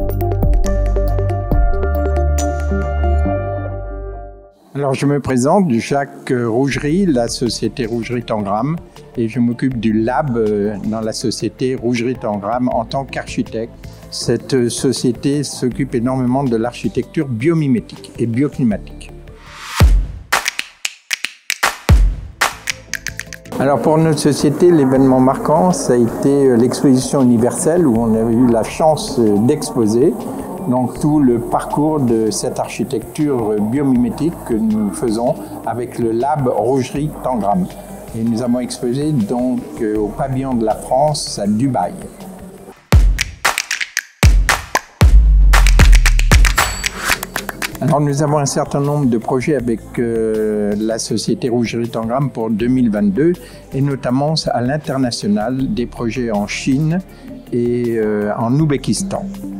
Alors je me présente, Jacques Rougerie, la société Rougerie Tangram, et je m'occupe du lab dans la société Rougerie Tangram en tant qu'architecte. Cette société s'occupe énormément de l'architecture biomimétique et bioclimatique. Alors pour notre société, l'événement marquant, ça a été l'exposition universelle où on a eu la chance d'exposer. Donc tout le parcours de cette architecture biomimétique que nous faisons avec le lab Rougerie Tangram. Et nous avons exposé donc au pavillon de la France à Dubaï. Alors nous avons un certain nombre de projets avec la société Rougerie Tangram pour 2022 et notamment à l'international, des projets en Chine et en Ouzbékistan.